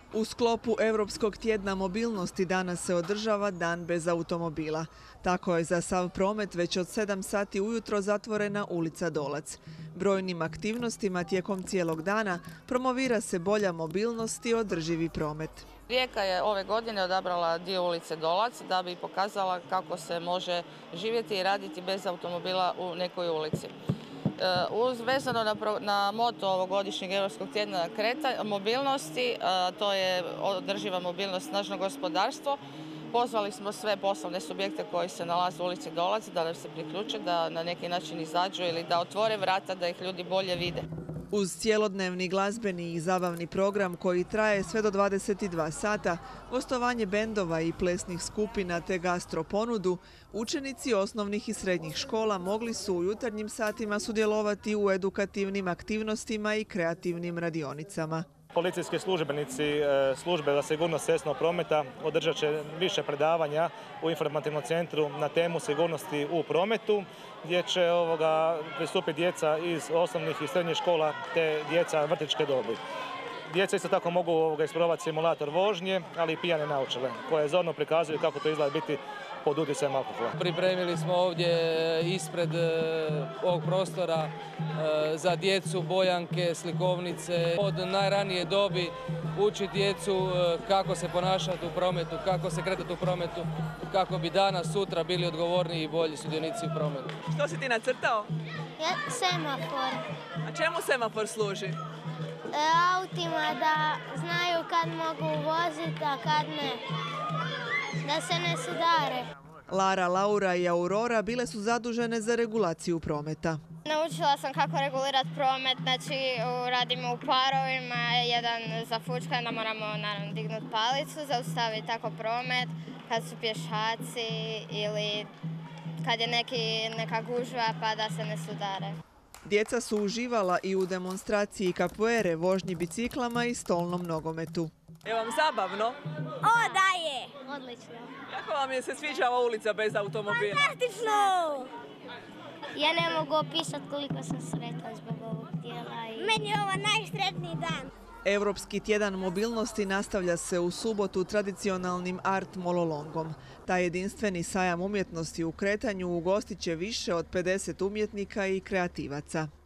U sklopu Europskog tjedna mobilnosti danas se održava Dan bez automobila. Tako je za sav promet već od 7 sati ujutro zatvorena ulica Dolac. Brojnim aktivnostima tijekom cijelog dana promovira se bolja mobilnost i održivi promet. Rijeka je ove godine odabrala dio ulice Dolac da bi pokazala kako se može živjeti i raditi bez automobila u nekoj ulici. Vezano na moto ovogodišnjeg Europskog tjedna mobilnosti, to je održiva mobilnost, snažno gospodarstvo. Pozvali smo sve poslovne subjekte koji se nalaze u ulici Dolac da nam se priključe, da na neki način izađu ili da otvore vrata da ih ljudi bolje vide. Uz cijelodnevni glazbeni i zabavni program koji traje sve do 22 sata, gostovanje bendova i plesnih skupina te gastro ponudu, učenici osnovnih i srednjih škola mogli su u jutarnjim satima sudjelovati u edukativnim aktivnostima i kreativnim radionicama. Policijski službenici službe za sigurnost cestovnog prometa održat će više predavanja u informativnom centru na temu sigurnosti u prometu, gdje će pristupiti djeca iz osnovnih i srednjih škola te djeca vrtićke dobi. Djeca isto tako mogu isprobati simulator vožnje, ali i pijane naočale, koje zorno prikazuju kako to izgleda biti pod utjecajem alkohola. Pripremili smo ovdje ispred ovog prostora za djecu bojanke, slikovnice. Od najranije dobi uči djecu kako se ponašati u prometu, kako se kretati u prometu, kako bi danas, sutra bili odgovorniji i bolji sudionici u prometu. Što si ti nacrtao? Semafor. A čemu semafor služi? Autima da znaju kad mogu voziti, a kad ne. Da se ne sudare. Lara, Laura i Aurora bile su zadužene za regulaciju prometa. Naučila sam kako regulirati promet, znači radimo u parovima, jedan za fučka, da moramo naravno dignuti palicu, zaustaviti tako promet, kad su pješaci ili kad je neka gužva pa da se ne sudare. Djeca su uživala i u demonstraciji kapoere, vožnji biciklama i stolnom nogometu. Je vam zabavno? O, da je! Odlično. Kako vam je se sviđa ova ulica bez automobila? Fantastično! Ja ne mogu opisati koliko sam sretna zbog ovog dijela. Meni je ovo najsretniji dan. Europski tjedan mobilnosti nastavlja se u subotu tradicionalnim art mololongom. Taj jedinstveni sajam umjetnosti u kretanju ugostit će više od 50 umjetnika i kreativaca.